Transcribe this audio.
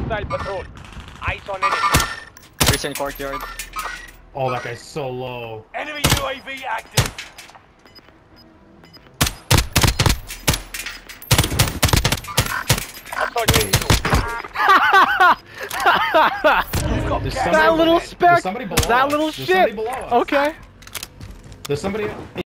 Hostile patrol. Eyes on enemy. Christian courtyard. Oh, that guy's so low. Enemy UAV active. Outside visual. You've got There's gas. somebody- That little there's speck. somebody below That us. little There's shit. somebody below us. Okay. There's somebody.